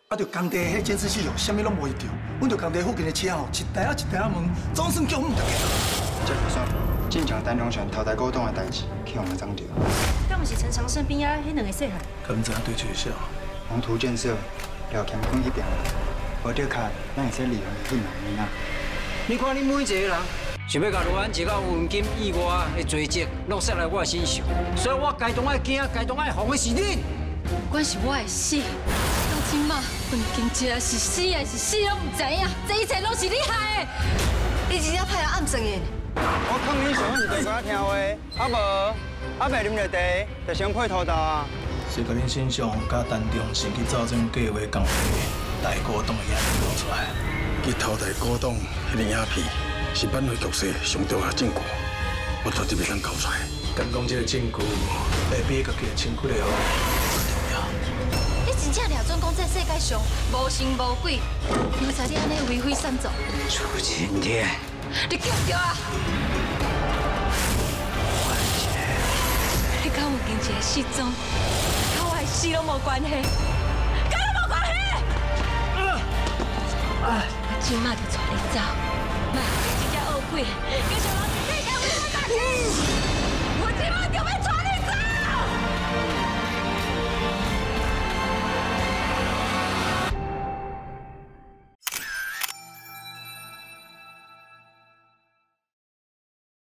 啊，着工地迄监视器上，啥物拢无伊着。阮着工地附近的车吼，一台一台问，总算叫阮大家。 这不算，进场单龙船偷台古董的代志，去互人掌着。 敢毋是陈长生边仔迄两个细汉？ 敢毋知影对取消？ 宏图建设廖乾坤迄边，无着卡，咱会使利用伊两个啊。 你看你每一个人，想要甲罗安一到黄金以外的罪责落下来我身上，所以我该当爱惊，该当爱防的是你。 不管是我会死，到即马黄金一是死还是死，拢唔知影，这一切拢是你害的。你真正派人暗算的。 我抗你上是对我听话，啊无，啊袂啉着茶，就先配土豆啊。 是甲恁身上甲陈中是去照正计划讲的大股东的影片露出来。 去偷大股东迄个影片，是挽回局势上重要证据，我绝对袂当交出来。 敢讲这个证据会比家己的身躯的好重要。 你真正了准讲这世界上无神无鬼，明仔你安尼为非善作， 楚晴天， 你叫着啊！你跟黄金一个失踪，跟我的死拢无关系，跟我无关系。我今麦就带你走，莫真正恶鬼，叫小老子世界有我大事。